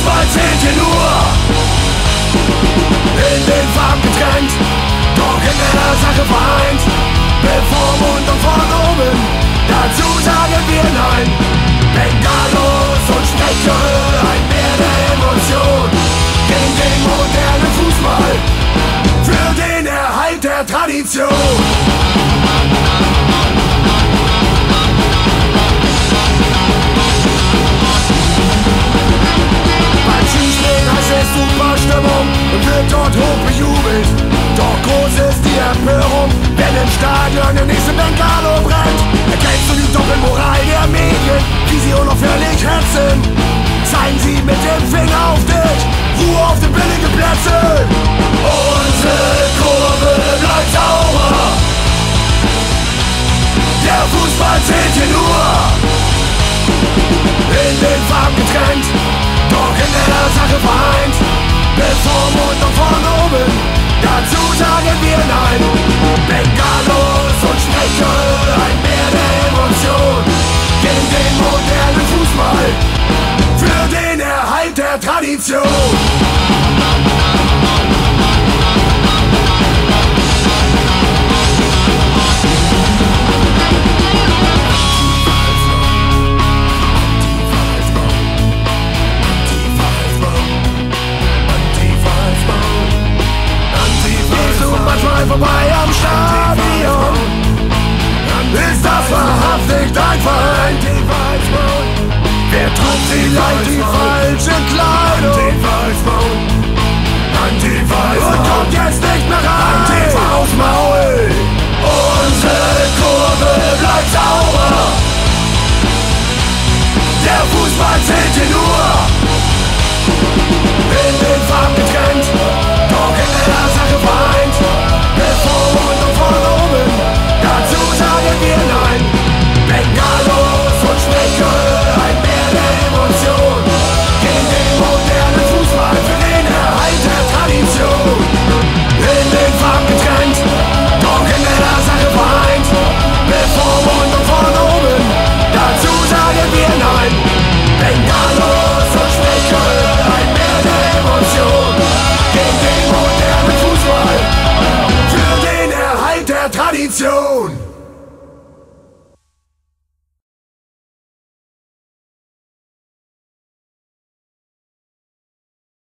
Fußball zählt hier nur. In den Farben getrennt, doch in der Sache vereint. Mit Vormund und von oben, dazu sagen wir nein. Bengalos und Sprecher, ein Meer der Emotion. Gegen den modernen Fußball, für den Erhalt der Tradition. Beim Skispringen heißt es Superstimmung und wird dort hoch bejubelt. Doch groß ist die Empörung, wenn im Stadion der nächste Bengalo brennt. Erkennst du die Doppelmoral der Medien, wie sie unaufhörlich hetzen? Zeigen sie mit dem Finger auf dich, Ruhe auf den billigen Plätzen. Unsere Kurve bleibt sauber, der Fußball zählt hier nur. In den Farben getrennt, doch in der Sache vereint. Mit Vormund und von oben, dazu sagen wir nein. Bengalos und Sprecher, ein Meer der Emotion. Gegen den modernen Fußball, für den Erhalt der Tradition. Vorbei am Stadion, ist das wahrhaftig dein Verein? Wer trägt vielleicht die falsche Kleidung? Und kommt jetzt nicht mehr rein. Aufs Maul, unsere Kurve bleibt sauber, der Fußball zählt hier nur.